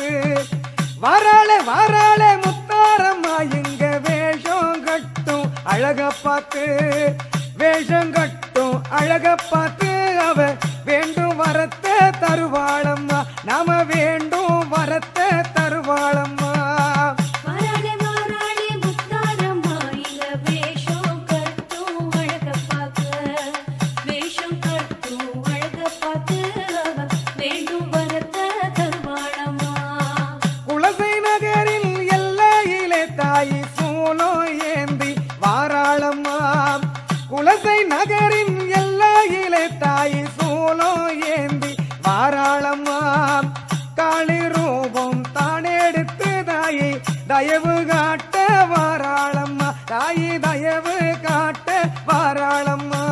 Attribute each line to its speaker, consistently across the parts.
Speaker 1: வாராளே வாராளே முத்தாரம்மா இங்க வேஷம் கட்டும் அழக பார்த்து வேஷம் கட்டும் அழக பார்த்து அவ வேண்டும் வரத்தை தருவாளம்மா நாம வேண்டும் வரத்தை தருவாளம்மா குலசை நகரில் எல்லையிலே தாயி சூலம் ஏந்தி வாராளம்மா குலசை நகரின் எல்லையிலே தாயி சூலம் ஏந்தி வாராளம்மா காளி ரூபம் தானெடுத்து தாயை தயவு காட்ட வாராளம்மா தாயி தயவு காட்ட வாராளம்மா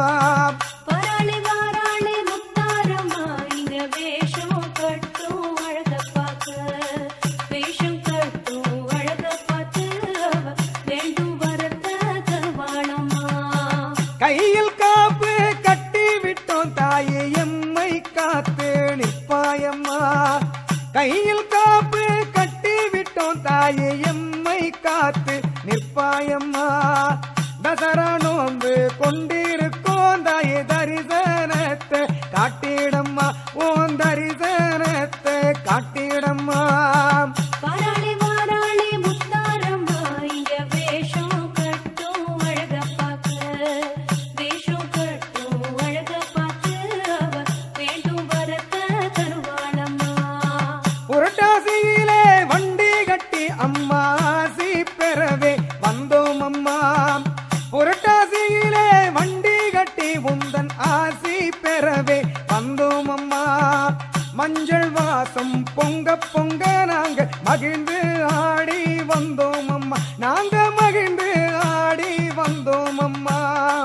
Speaker 1: கையில் காப்பு கட்டி விட்டோம் தாயே எம்மை காத்து நிற்பாயம்மா கையில் காப்பு கட்டி விட்டோம் தாயே எம்மை காத்து நிற்பாயம்மா தசரா நோன்பு கொண்டிருக்கோம் தாயே தரிசனத்தை காட்டிடம்மா ஓன் தரிசனத்தை காட்டிடம்மா புரட்டாசியிலே வண்டி கட்டி அம்மா ஆசி பெறவே வந்தோம் அம்மா புரட்டாசியிலே வண்டி கட்டி உந்தன் ஆசி பெறவே வந்தோம் அம்மா மஞ்சள் வாசம் பொங்க பொங்க நாங்க மகிழ்ந்து ஆடி வந்தோம் அம்மா நாங்க மகிழ்ந்து ஆடி வந்தோம் அம்மா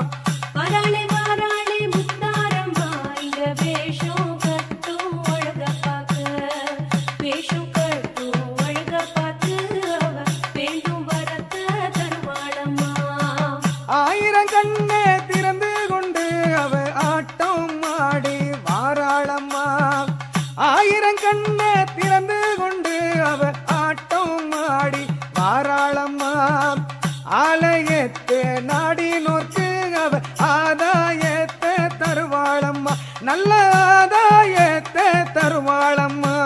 Speaker 1: ஆயிரம் கண்ணே திறந்து கொண்டு அவ ஆட்டம் ஆடி வாராளம்மா ஆயிரம் கண்ணே திறந்து கொண்டு அவ ஆட்டம் ஆடி வாராளம்மா ஆலயத்தை நாடி நோக்கு அவ ஆதாயத்தை தருவாளம்மா நல்ல ஆதாயத்தை தருவாளம்மா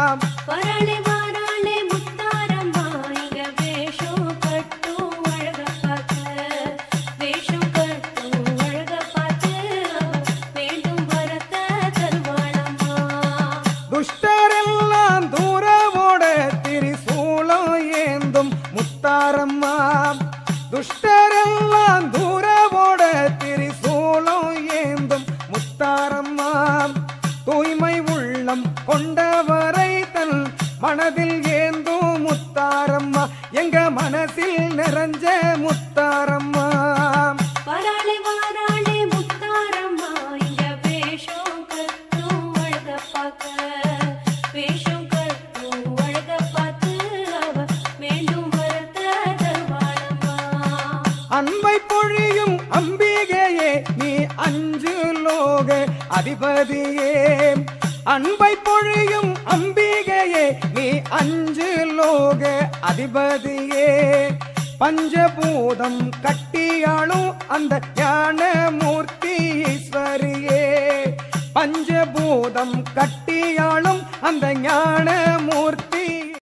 Speaker 1: துஷ்டரெல்லாம் தூரவோட திரிசூலம் ஏந்தும் முத்தாரம்மா துஷ்டரெல்லாம் தூரவோட திரிசூலம் ஏந்தும் முத்தாரம்மா தூய்மை உள்ளம் கொண்டவரை தன் மனதில் ஏந்தும் முத்தாரம்மா எங்க மனசில் நிறைஞ்ச முத்தாரம்மா அன்பை பொழியும் அம்பிகையே நீ அஞ்சு லோக அதிபதியே அன்பை பொழியும் அம்பிகையே நீ அஞ்சு லோக அதிபதியே பஞ்சபூதம் கட்டியாளும் அந்த ஞான மூர்த்தி ஈஸ்வரியே பஞ்சபூதம் கட்டியாளும் அந்த ஞான மூர்த்தி